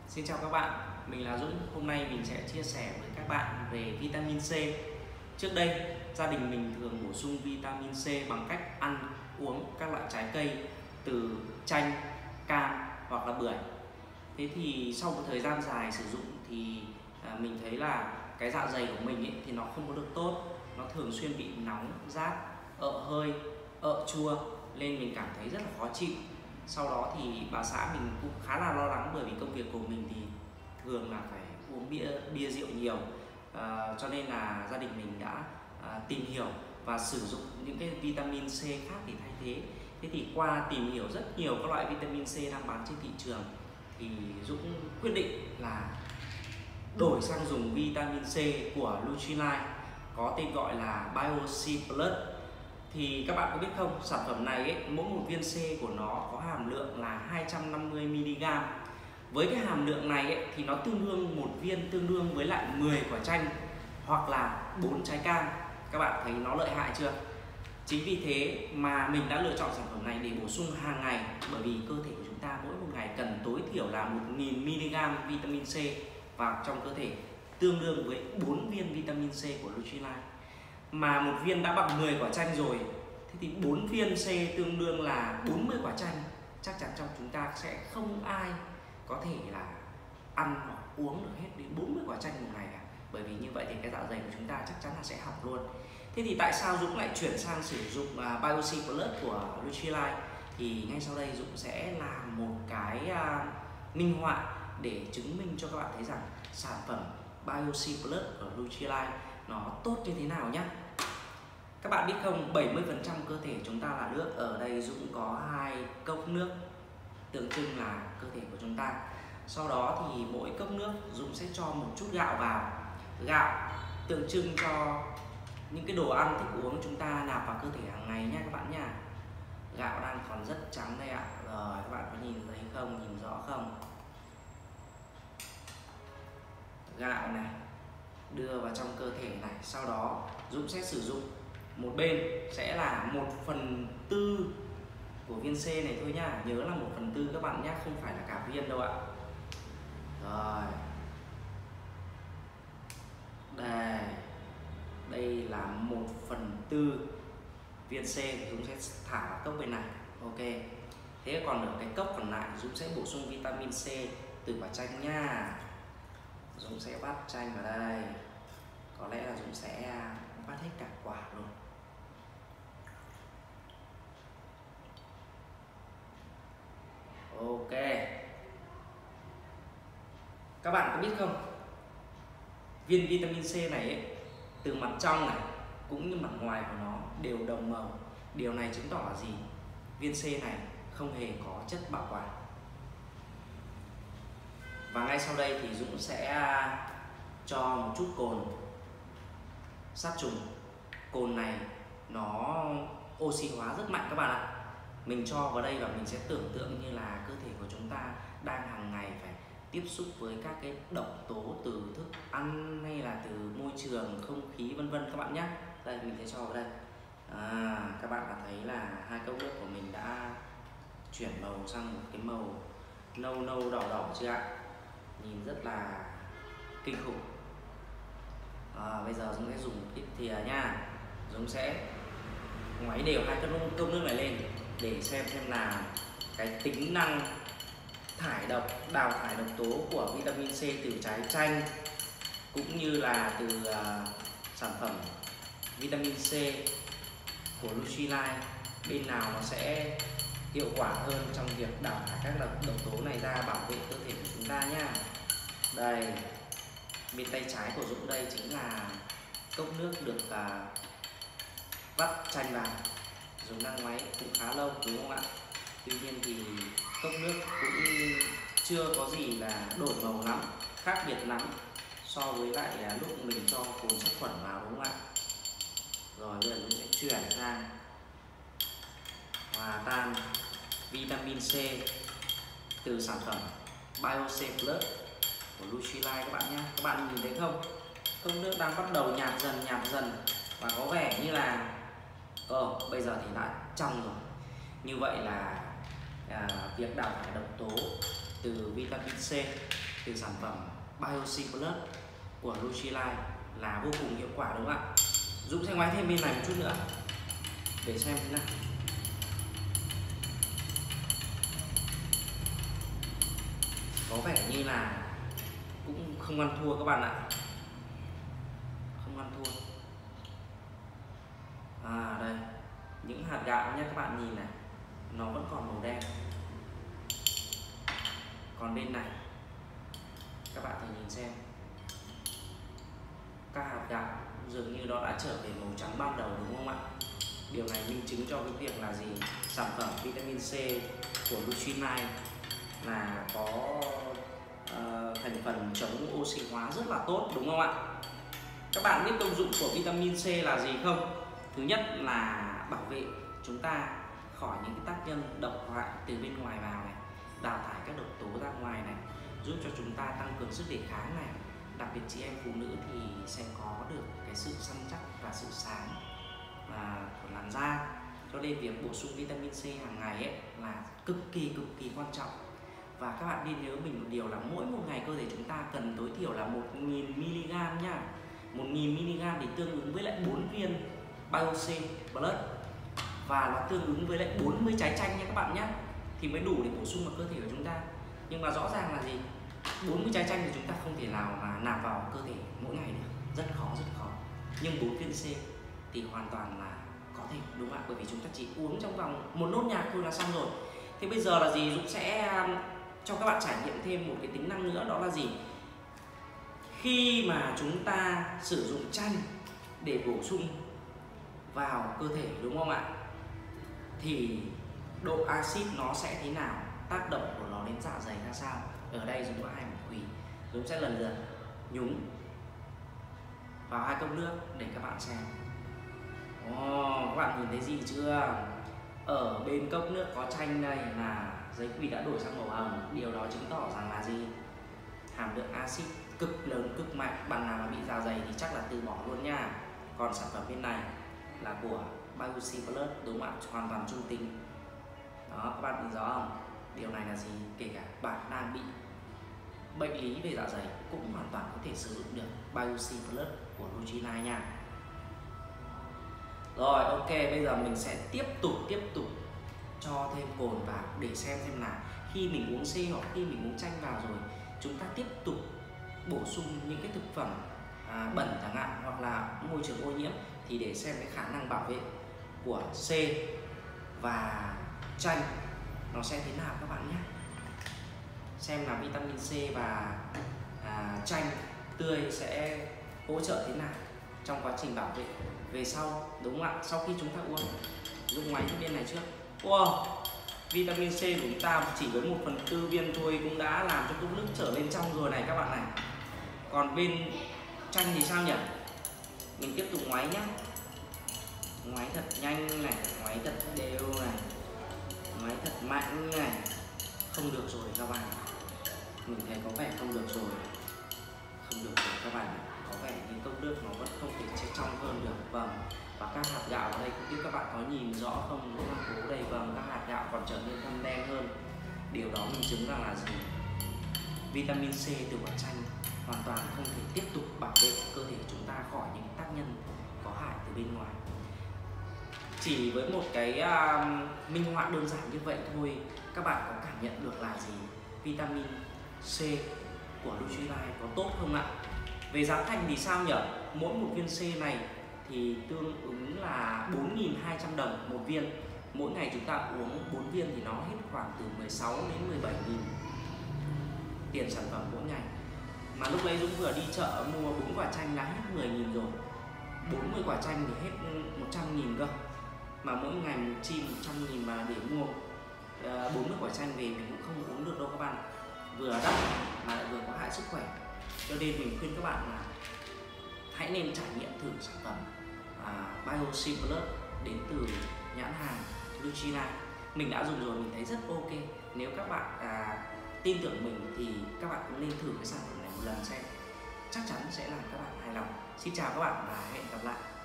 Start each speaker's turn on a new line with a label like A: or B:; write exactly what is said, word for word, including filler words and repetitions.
A: Xin chào các bạn, mình là Dũng. Hôm nay mình sẽ chia sẻ với các bạn về vitamin C. Trước đây, gia đình mình thường bổ sung vitamin C bằng cách ăn, uống các loại trái cây từ chanh, cam hoặc là bưởi. Thế thì sau một thời gian dài sử dụng thì à, mình thấy là cái dạ dày của mình ấy, thì nó không có được tốt. Nó thường xuyên bị nóng, rát, ợ hơi, ợ chua nên mình cảm thấy rất là khó chịu. Sau đó thì bà xã mình cũng khá là lo lắng, bởi vì công việc của mình thì thường là phải uống bia bia rượu nhiều, à, cho nên là gia đình mình đã à, tìm hiểu và sử dụng những cái vitamin C khác để thay thế. Thế thì qua tìm hiểu rất nhiều các loại vitamin C đang bán trên thị trường thì Dũng quyết định là đổi sang dùng vitamin C của Nutrilite, có tên gọi là BioC Plus. Thì các bạn có biết không, sản phẩm này ấy, mỗi một viên C của nó có hàm lượng là hai trăm năm mươi mi li gam. Với cái hàm lượng này ấy, thì nó tương đương một viên tương đương với lại mười quả chanh hoặc là bốn trái cam. Các bạn thấy nó lợi hại chưa? Chính vì thế mà mình đã lựa chọn sản phẩm này để bổ sung hàng ngày, bởi vì cơ thể của chúng ta mỗi một ngày cần tối thiểu là một nghìn mi li gam vitamin C vào trong cơ thể, tương đương với bốn viên vitamin C của Nutrilite. Mà một viên đã bằng mười quả chanh rồi, thế thì bốn viên C tương đương là bốn mươi quả chanh. Chắc chắn trong chúng ta sẽ không ai có thể là ăn hoặc uống được hết đến bốn mươi quả chanh một ngày cả, bởi vì như vậy thì cái dạ dày của chúng ta chắc chắn là sẽ hỏng luôn. Thế thì tại sao Dũng lại chuyển sang sử dụng uh, BioC Plus của Nutrilite? Thì ngay sau đây Dũng sẽ làm một cái uh, minh họa để chứng minh cho các bạn thấy rằng sản phẩm BioC Plus của Nutrilite nó tốt như thế nào nhé. Các bạn biết không, bảy mươi phần trăm cơ thể chúng ta là nước. Ở đây Dũng có hai cốc nước tượng trưng là cơ thể của chúng ta. Sau đó thì mỗi cốc nước Dũng sẽ cho một chút gạo vào. Gạo tượng trưng cho những cái đồ ăn thức uống chúng ta nạp vào cơ thể hàng ngày nha các bạn nha. Gạo đang còn rất trắng đây ạ. Rồi các bạn có nhìn thấy không, nhìn rõ không? Gạo này đưa vào trong cơ thể này. Sau đó Dũng sẽ sử dụng một bên sẽ là một phần tư của viên C này thôi nhá. Nhớ là một phần tư các bạn nhé, không phải là cả viên đâu ạ. Rồi đây, đây là một phần tư viên C, Dũng sẽ thả vào cốc bên này. Ok, thế còn ở cái cốc còn lại Dũng sẽ bổ sung vitamin C từ quả chanh nha. Dũng sẽ vắt chanh vào đây, có lẽ là Dũng sẽ vắt hết cả quả luôn. Ok, các bạn có biết không, viên vitamin C này ấy, từ mặt trong này cũng như mặt ngoài của nó đều đồng màu. Điều này chứng tỏ là gì? Viên C này không hề có chất bảo quản. Và ngay sau đây thì Dũng sẽ cho một chút cồn sát trùng. Cồn này nó oxy hóa rất mạnh các bạn ạ. Mình cho vào đây và mình sẽ tưởng tượng như là cơ thể của chúng ta đang hàng ngày phải tiếp xúc với các cái độc tố từ thức ăn hay là từ môi trường, không khí vân vân các bạn nhé. Đây mình sẽ cho vào đây. À, các bạn đã thấy là hai cốc nước của mình đã chuyển màu sang một cái màu nâu nâu đỏ đỏ chưa ạ? Nhìn rất là kinh khủng. À, bây giờ Dũng sẽ dùng một ít thìa nha. Dũng sẽ ngoáy đều hai cốc nước này lên để xem xem là cái tính năng thải độc, đào thải độc tố của vitamin C từ trái chanh cũng như là từ uh, sản phẩm vitamin C của Nutrilite, bên nào nó sẽ hiệu quả hơn trong việc đào thải các độc, độc tố này ra, bảo vệ cơ thể của chúng ta nhá. Đây, bên tay trái của Dũng đây chính là cốc nước được uh, vắt chanh vào. Dũng đang ngoáy cũng khá lâu đúng không ạ? Tuy nhiên thì cốc nước cũng chưa có gì là đổi màu lắm, khác biệt lắm so với lại lúc mình cho cồn sát khuẩn vào đúng không ạ? Rồi bây giờ Dũng sẽ chuyển sang hòa tan vitamin C từ sản phẩm BioC Plus của Nutrilite các bạn nhé. Các bạn nhìn thấy không? Cốc nước đang bắt đầu nhạt dần nhạt dần và có vẻ như là ờ bây giờ thì đã trong rồi. Như vậy là à, việc đào thải độc tố từ vitamin C từ sản phẩm BioC Plus của Lucilife là vô cùng hiệu quả, đúng không ạ? Dũng sẽ ngoái thêm bên này một chút nữa để xem thế nào. Có vẻ như là cũng không ăn thua các bạn ạ, không ăn thua. À đây, những hạt gạo nhé các bạn nhìn này, nó vẫn còn màu đen. Còn bên này các bạn thử nhìn xem, các hạt gạo dường như nó đã trở về màu trắng ban đầu, đúng không ạ? Điều này minh chứng cho cái việc là gì? Sản phẩm vitamin C của Lucilife là có uh, thành phần chống oxy hóa rất là tốt, đúng không ạ? Các bạn biết công dụng của vitamin C là gì không? Thứ nhất là bảo vệ chúng ta khỏi những cái tác nhân độc hại từ bên ngoài vào này, đào thải các độc tố ra ngoài này, giúp cho chúng ta tăng cường sức đề kháng này. Đặc biệt chị em phụ nữ thì sẽ có được cái sự săn chắc và sự sáng à, của làn da. Cho nên việc bổ sung vitamin C hàng ngày ấy là cực kỳ cực kỳ quan trọng. Và các bạn nên nhớ mình một điều là mỗi một ngày cơ thể chúng ta cần tối thiểu là một nghìn mi-li-gam nhá. một nghìn mi-li-gam thì tương ứng với lại bốn viên BioC Plus, và nó tương ứng với lại bốn mươi trái chanh nha các bạn nhé, thì mới đủ để bổ sung vào cơ thể của chúng ta. Nhưng mà rõ ràng là gì? bốn mươi trái chanh thì chúng ta không thể nào mà nạp vào cơ thể mỗi ngày được, rất khó rất khó. Nhưng bốn viên C thì hoàn toàn là có thể, đúng không ạ? Bởi vì chúng ta chỉ uống trong vòng một nốt nhạc thôi là xong rồi. Thế bây giờ là gì? Dũng sẽ cho các bạn trải nghiệm thêm một cái tính năng nữa, đó là gì? Khi mà chúng ta sử dụng chanh để bổ sung vào cơ thể, đúng không ạ? Thì độ axit nó sẽ thế nào? Tác động của nó đến dạ dày ra sao? Ở đây Dũng có hai một quỳ, Dũng sẽ lần lượt nhúng vào hai cốc nước để các bạn xem. Oh, các bạn nhìn thấy gì chưa? Ở bên cốc nước có chanh đây là giấy quỳ đã đổi sang màu hồng. Điều đó chứng tỏ rằng là gì? Hàm lượng axit cực lớn, cực mạnh. Bạn nào mà bị dạ dày thì chắc là từ bỏ luôn nha. Còn sản phẩm bên này là của BioC Plus, đúng không ạ? Hoàn toàn trung tính. Đó, các bạn nhìn rõ không? Điều này là gì? Kể cả bạn đang bị bệnh lý về dạ dày cũng hoàn toàn có thể sử dụng được BioC Plus của Lucilife nha. Rồi, ok, bây giờ mình sẽ tiếp tục tiếp tục cho thêm cồn vào để xem xem là khi mình uống C hoặc khi mình uống chanh vào rồi, chúng ta tiếp tục bổ sung những cái thực phẩm à, bẩn chẳng hạn, hoặc là môi trường ô nhiễm, thì để xem cái khả năng bảo vệ của C và chanh nó sẽ thế nào các bạn nhé. Xem là vitamin C và à, chanh tươi sẽ hỗ trợ thế nào trong quá trình bảo vệ về sau, đúng không ạ? Sau khi chúng ta uống, dùng máy bên này trước. Wow, vitamin C của chúng ta chỉ với một phần tư viên thôi cũng đã làm cho cốc nước trở lên trong rồi này các bạn này. Còn bên chanh thì sao nhỉ? Mình tiếp tục ngoáy nhé. Ngoáy thật nhanh này, ngoáy thật đều này, ngoáy thật mạnh này. Không được rồi các bạn, mình thấy có vẻ không được rồi, không được rồi các bạn. Có vẻ như cốc nước nó vẫn không thể che trong hơn được. Vâng, và các hạt gạo ở đây không biết các bạn có nhìn rõ không? Đúng là cố đây, vâng, các hạt gạo còn trở nên thâm đen hơn. Điều đó minh chứng rằng là gì? Vitamin C từ quả chanh hoàn toàn không thể tiếp tục bảo vệ cơ thể chúng ta khỏi những tác nhân có hại từ bên ngoài. Chỉ với một cái uh, minh họa đơn giản như vậy thôi, các bạn có cảm nhận được là gì? Vitamin C của Lucilife có tốt không ạ? Về giá thành thì sao nhỉ? Mỗi một viên C này thì tương ứng là bốn nghìn hai trăm đồng một viên. Mỗi ngày chúng ta uống bốn viên thì nó hết khoảng từ mười sáu đến mười bảy nghìn tiền sản phẩm mỗi ngày. Mà lúc đấy Dũng vừa đi chợ mua bốn quả chanh đã hết mười nghìn rồi. bốn mươi quả chanh thì hết một trăm nghìn cơ. Mà mỗi ngày mình chi một trăm nghìn mà để mua bốn mươi quả chanh về mình cũng không uống được đâu các bạn. Vừa đắt mà lại vừa có hại sức khỏe. Cho nên mình khuyên các bạn là hãy nên trải nghiệm thử sản phẩm à, BioC Plus đến từ nhãn hàng Lucilife. Mình đã dùng rồi, mình thấy rất ok. Nếu các bạn à, tin tưởng mình thì các bạn cũng nên thử cái sản phẩm này một lần xem. Chắc chắn sẽ làm các bạn hài lòng. Xin chào các bạn và hẹn gặp lại.